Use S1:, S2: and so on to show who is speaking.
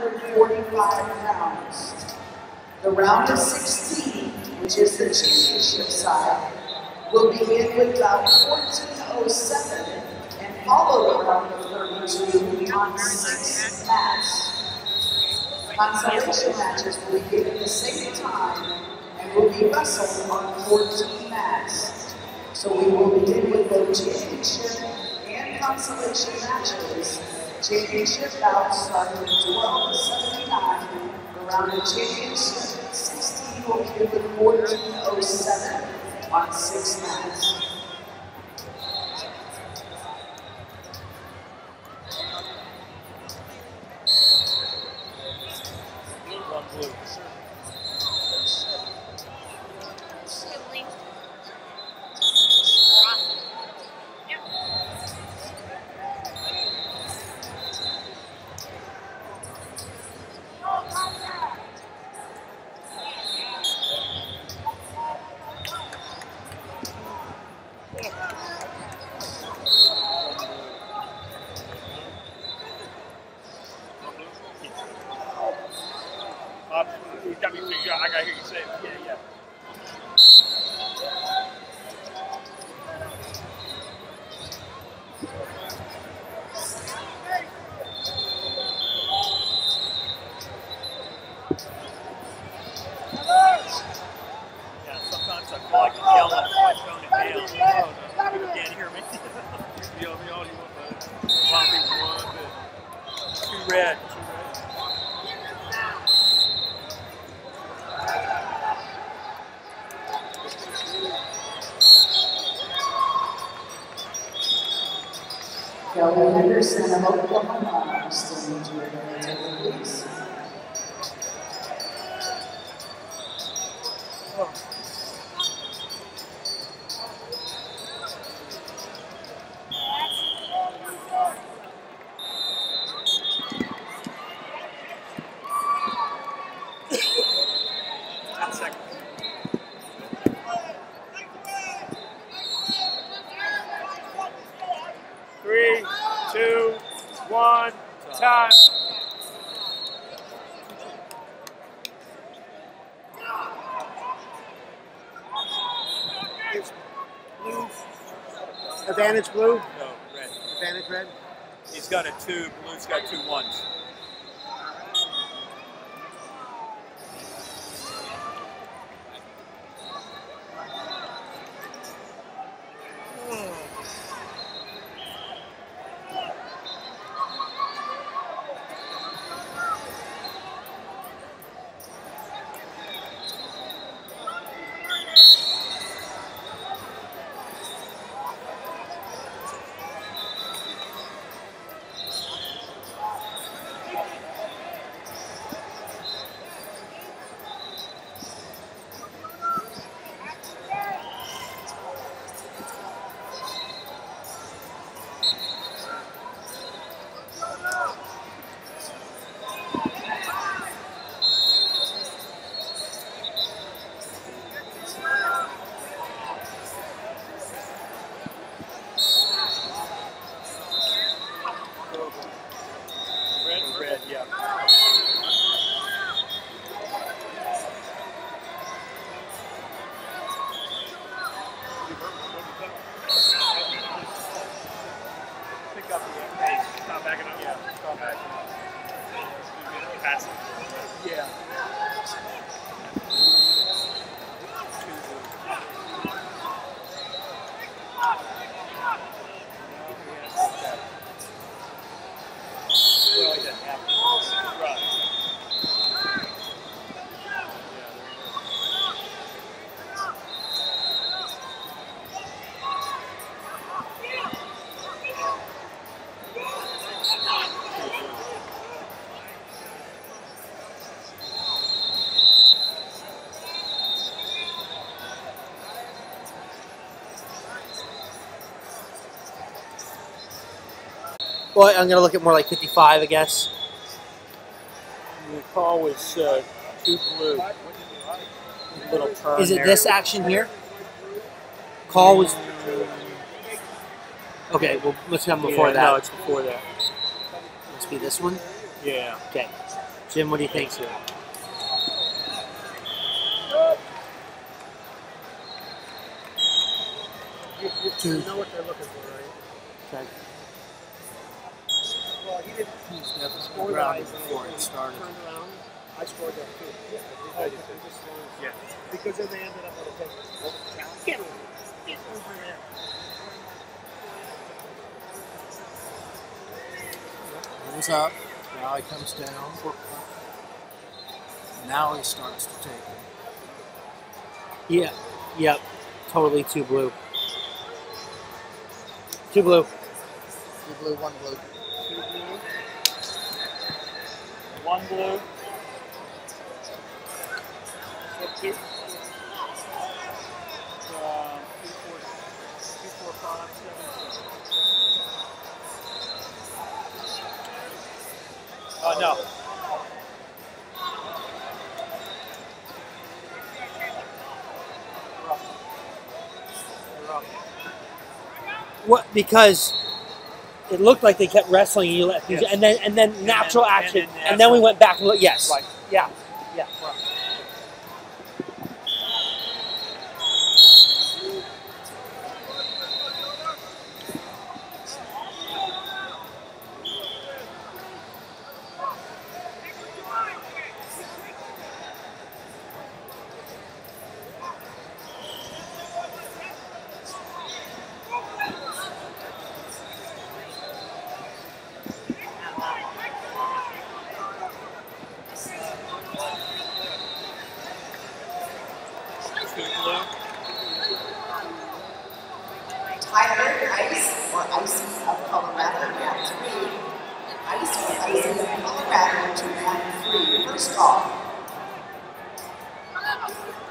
S1: 145 pounds. The round of 16, which is the championship side, will begin with bout 1407 and follow the round of 32 on 6 mats. Consolation matches will begin at the same time and will be wrestled on 14 mats. So we will begin with both championship and consolation matches. Championship bouts starting at 12:79. The round of championship 16 will begin with 14:07 on 6 mats.
S2: I gotta hear you say it. Yeah. Yeah, sometimes I feel like I'm yelling by throwing it down. Oh, no, people can't hear me. You know, the only one, too red.
S1: Kelly Henderson of Oklahoma, still need your attention, please.
S2: Three, two, one, time.
S3: It's blue. Advantage blue?
S2: No, red.
S3: Advantage red?
S2: He's got a 2, blue's got 2 1s. Red, yeah. Pick up the pace. Stop backing up. Yeah, stop backing up. Pass it. Yeah. Well, he doesn't have to. Right.
S3: Well, I'm going to look at more like 55, I guess.
S2: The call was 2 blue. Little turn.
S3: Is it
S2: there.
S3: this action here? Call was... Okay, well, let's come before that.
S2: No, it's before that.
S3: Must be this one?
S2: Yeah.
S3: Okay. Jim, what do you think, sir?
S4: You know what they're looking for, right?
S3: Okay.
S4: Well, he didn't score the
S5: grounded
S4: eyes
S5: before it started.
S4: Turned around. I scored that too. Yeah. Because then they ended up with a pick. Get over there.
S5: Goes up. Now he comes down. Now he starts to take it.
S3: Yeah. Yep. Totally two blue. Two blue.
S5: 2 blue, 1 blue.
S2: 2 blue. 1 blue. Flip 2. 2, 4, 5, 7. No.
S3: What? Because it looked like they kept wrestling, and you let
S2: Yes.
S3: and then natural action,
S2: and
S3: and
S2: then
S3: then we went back and looked. Yes.
S2: Right.
S3: Yeah. Yeah.
S1: Tyler Ice, or Icy of Colorado, round 3. Ice or Icy of Colorado to round 3. First call.